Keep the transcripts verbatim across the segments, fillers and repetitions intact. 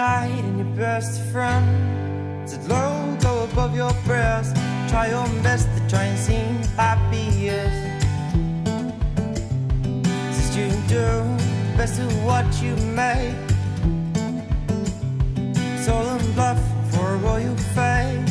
night and your best friend said low, go above your breast. Try your best to try and seem happiest. Says you do best of what you make. It's all in bluff for a royal fate.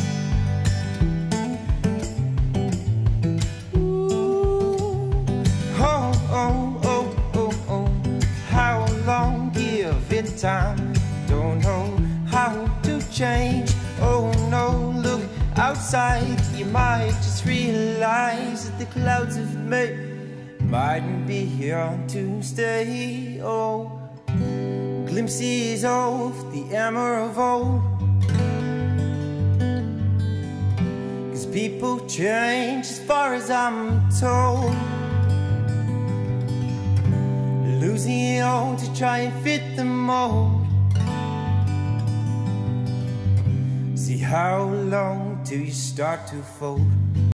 Oh, oh, oh, oh, oh. How long give it time? Don't know how to change. Oh no, look outside. You might just realize that the clouds of May mightn't be here to stay. Oh, glimpses of the hammer of old. Cause people change as far as I'm told. Losing it all to try and fit the mold. See how long till you start to fold.